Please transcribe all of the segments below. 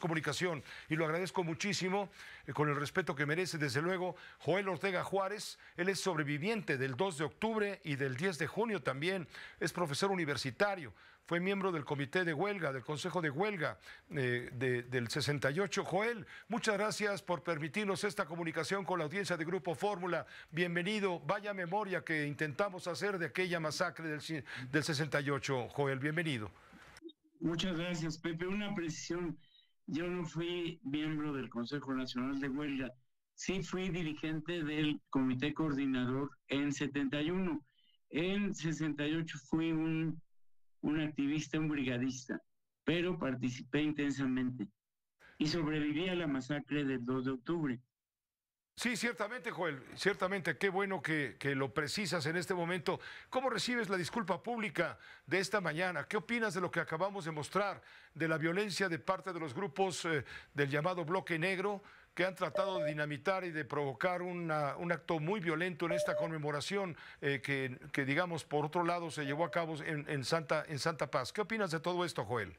comunicación y lo agradezco muchísimo, con el respeto que merece, desde luego, Joel Ortega Juárez. Él es sobreviviente del 2 de octubre y del 10 de junio también, es profesor universitario, fue miembro del comité de huelga, del consejo de huelga del 68. Joel, muchas gracias por permitirnos esta comunicación con la audiencia de Grupo Fórmula. Bienvenido, vaya memoria que intentamos hacer de aquella masacre del 68. Joel, bienvenido. Muchas gracias, Pepe. Una precisión, yo no fui miembro del Consejo Nacional de Huelga, sí fui dirigente del comité coordinador en 71. En 68 fui un activista, un brigadista, pero participé intensamente y sobreviví a la masacre del 2 de octubre. Sí, ciertamente, Joel, ciertamente, qué bueno que lo precisas en este momento. ¿Cómo recibes la disculpa pública de esta mañana? ¿Qué opinas de lo que acabamos de mostrar, de la violencia de parte de los grupos del llamado Bloque Negro, que han tratado de dinamitar y de provocar un acto muy violento en esta conmemoración que, digamos, por otro lado se llevó a cabo en Santa Paz? ¿Qué opinas de todo esto, Joel?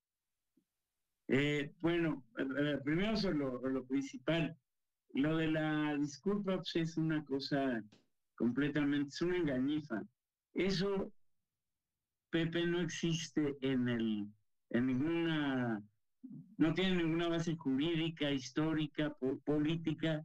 Primero sobre lo principal. Lo de la disculpa pues, es una cosa completamente, es una engañifa. Eso, Pepe, no existe en ninguna, no tiene ninguna base jurídica, histórica, política.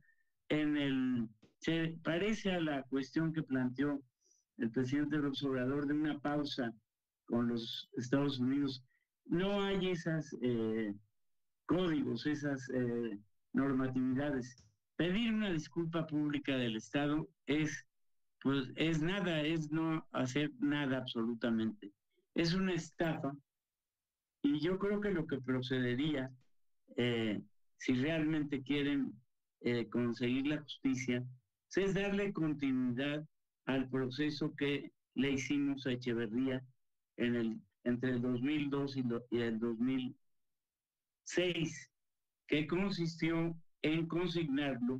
Se parece a la cuestión que planteó el presidente López Obrador de una pausa con los Estados Unidos. No hay esos códigos, esas normatividades. Pedir una disculpa pública del Estado es nada, es no hacer nada absolutamente. Es una estafa y yo creo que lo que procedería, si realmente quieren conseguir la justicia, es darle continuidad al proceso que le hicimos a Echeverría entre el 2002 y el 2006, que consistió en consignarlo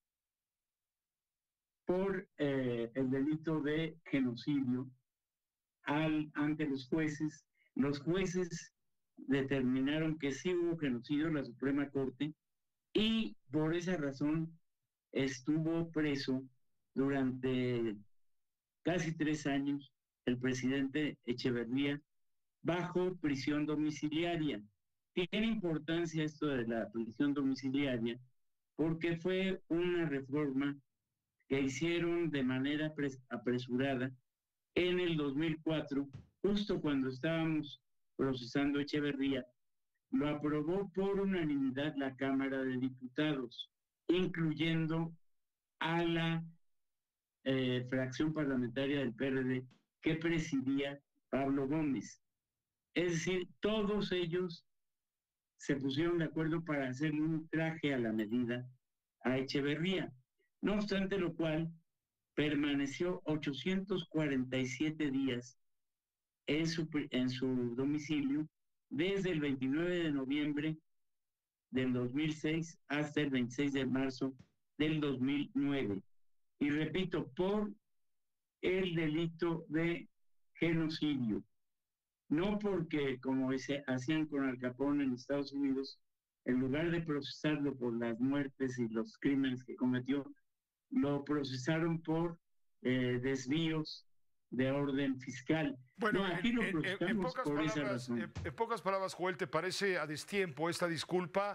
por el delito de genocidio ante los jueces. Los jueces determinaron que sí hubo genocidio en la Suprema Corte y por esa razón estuvo preso durante casi 3 años el presidente Echeverría bajo prisión domiciliaria. Tiene importancia esto de la prisión domiciliaria porque fue una reforma que hicieron de manera apresurada en el 2004, justo cuando estábamos procesando Echeverría. Lo aprobó por unanimidad la Cámara de Diputados, incluyendo a la fracción parlamentaria del PRD que presidía Pablo Gómez. Es decir, todos ellos se pusieron de acuerdo para hacer un traje a la medida a Echeverría. No obstante lo cual, permaneció 847 días en su domicilio desde el 29 de noviembre del 2006 hasta el 26 de marzo del 2009. Y repito, por el delito de genocidio. No porque, como hacían con Al Capone en Estados Unidos, en lugar de procesarlo por las muertes y los crímenes que cometió, lo procesaron por desvíos de orden fiscal. Bueno, no, aquí lo procesamos por esa razón. En pocas palabras, Joel, ¿te parece a destiempo esta disculpa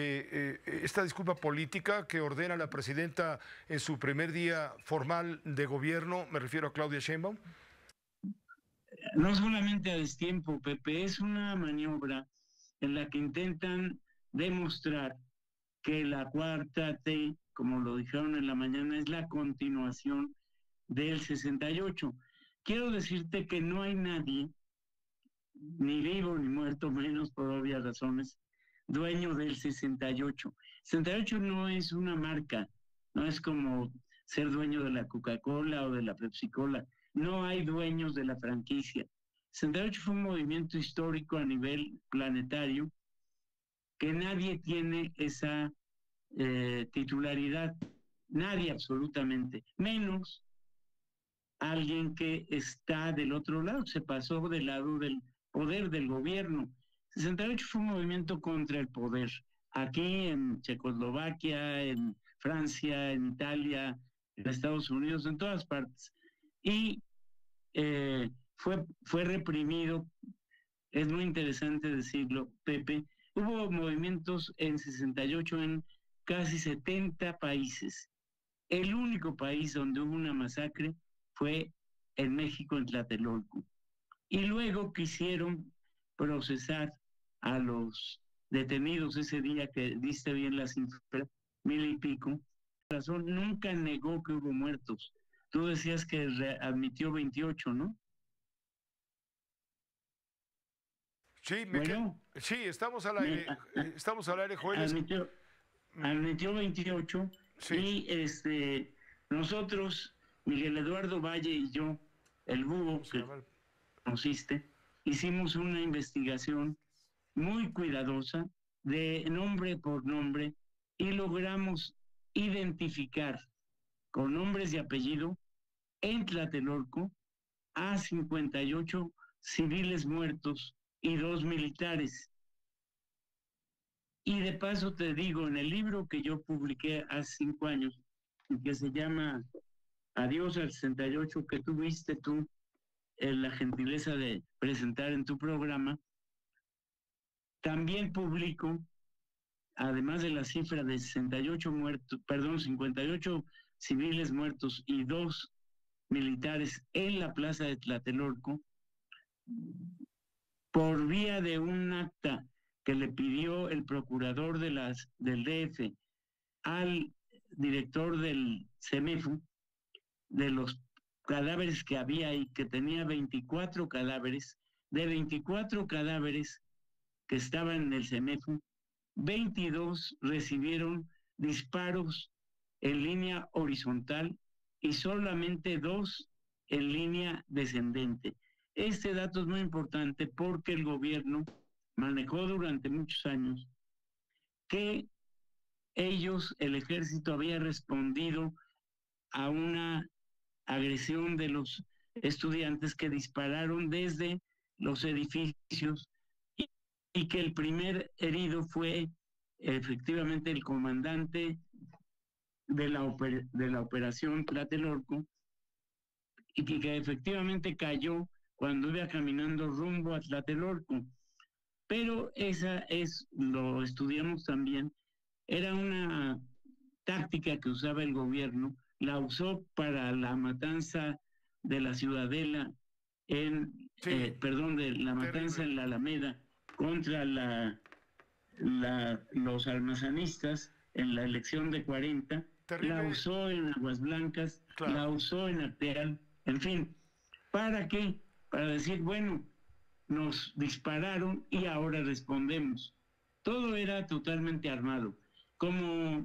política que ordena la presidenta en su primer día formal de gobierno? Me refiero a Claudia Sheinbaum. No solamente a destiempo, Pepe, es una maniobra en la que intentan demostrar que la cuarta T, como lo dijeron en la mañana, es la continuación del 68. Quiero decirte que no hay nadie, ni vivo ni muerto, menos por obvias razones, dueño del 68. 68 no es una marca, no es como ser dueño de la Coca-Cola o de la Pepsi-Cola. No hay dueños de la franquicia. 68 fue un movimiento histórico a nivel planetario que nadie tiene esa titularidad, nadie absolutamente, menos alguien que está del otro lado, se pasó del lado del poder del gobierno. 68 fue un movimiento contra el poder. Aquí en Checoslovaquia, en Francia, en Italia, en Estados Unidos, en todas partes. Y fue reprimido. Es muy interesante decirlo, Pepe. Hubo movimientos en 68 en casi 70 países. El único país donde hubo una masacre fue en México, en Tlatelolco. Y luego quisieron procesar a los detenidos ese día, que diste bien la cifra, 1,000 y pico. Razón, nunca negó que hubo muertos. Tú decías que admitió 28, ¿no? Sí, Bueno, sí, estamos al aire, Joel. Admitió 28 Sí. y nosotros, Miguel Eduardo Valle y yo, el Búho, que conociste, hicimos una investigación muy cuidadosa de nombre por nombre y logramos identificar con nombres y apellido en Tlatelolco a 58 civiles muertos y 2 militares. Y de paso te digo, en el libro que yo publiqué hace 5 años, que se llama Adiós al 68, que tuviste tú la gentileza de presentar en tu programa, también publico, además de la cifra de 58 civiles muertos y 2 militares en la plaza de Tlatelolco, por vía de un acta que le pidió el procurador del DF al director del CEMEFU, de los cadáveres que había ahí, que tenía 24 cadáveres, de 24 cadáveres que estaban en el CEMEFU, 22 recibieron disparos en línea horizontal y solamente 2 en línea descendente. Este dato es muy importante porque el gobierno manejó durante muchos años que el ejército había respondido a una agresión de los estudiantes que dispararon desde los edificios y que el primer herido fue efectivamente el comandante de la operación Tlatelolco, y que efectivamente cayó cuando iba caminando rumbo a Tlatelolco. Pero lo estudiamos también, era una táctica que usaba el gobierno, la usó para la matanza de la Ciudadela, de la matanza en la Alameda contra los almazanistas en la elección de 40, terrible. La usó en Aguas Blancas, claro. La usó en Arteal, en fin, ¿para qué? Para decir, bueno, nos dispararon y ahora respondemos. Todo era totalmente armado. Como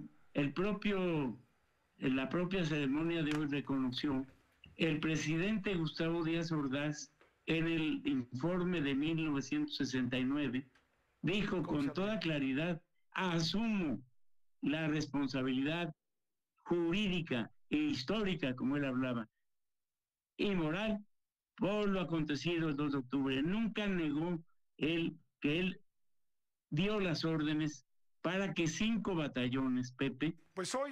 la propia ceremonia de hoy reconoció, el presidente Gustavo Díaz Ordaz, en el informe de 1969, dijo con toda claridad: asumo la responsabilidad jurídica e histórica, como él hablaba, y moral, por lo acontecido el 2 de octubre. Nunca negó que él dio las órdenes para que 5 batallones, Pepe, pues hoy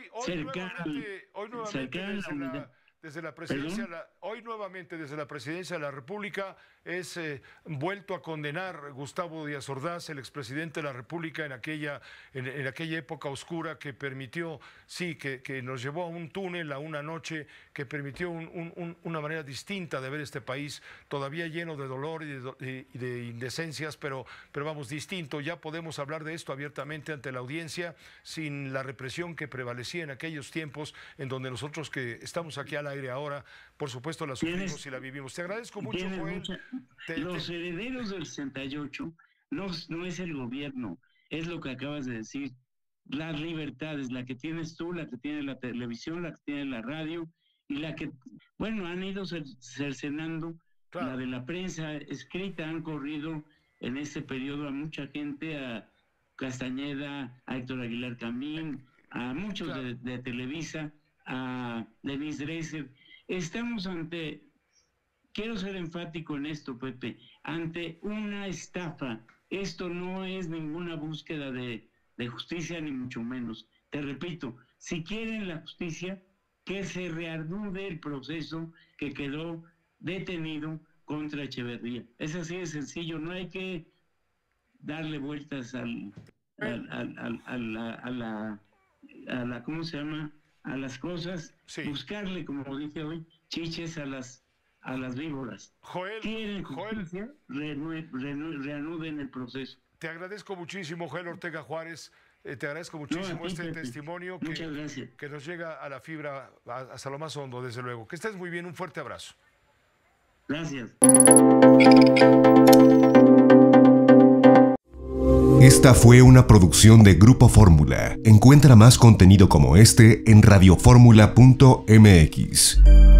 nuevamente desde la presidencia, hoy nuevamente desde la presidencia de la República es vuelto a condenar Gustavo Díaz Ordaz, el expresidente de la República, en aquella época oscura que permitió, sí, que nos llevó a un túnel, a una noche que permitió una manera distinta de ver este país, todavía lleno de dolor y de indecencias, pero vamos, distinto. Ya podemos hablar de esto abiertamente ante la audiencia, sin la represión que prevalecía en aquellos tiempos, en donde nosotros que estamos aquí al aire ahora, por supuesto la sufrimos y la vivimos. Te agradezco mucho, Joel. Los herederos del 68 no es el gobierno, es lo que acabas de decir, las libertades, la que tienes tú, la que tiene la televisión, la que tiene la radio, y la que, bueno, han ido cercenando, claro. La de la prensa escrita, han corrido en este periodo a mucha gente, a Castañeda, a Héctor Aguilar Camín, a muchos, claro, de Televisa, a Denise Dresser. Estamos quiero ser enfático en esto, Pepe, ante una estafa esto no es ninguna búsqueda de justicia, ni mucho menos. Te repito, si quieren la justicia, que se reanude el proceso que quedó detenido contra Echeverría. Es así de sencillo, no hay que darle vueltas a la ¿cómo se llama? A las cosas, sí. Buscarle, como dije hoy, chiches a las víboras. Joel, quieren justicia, reanuden el proceso. Te agradezco muchísimo, Joel Ortega Juárez. Te agradezco muchísimo testimonio que nos llega a la fibra, hasta lo más hondo, desde luego. Que estés muy bien, un fuerte abrazo. Gracias. Esta fue una producción de Grupo Fórmula. Encuentra más contenido como este en radioformula.mx.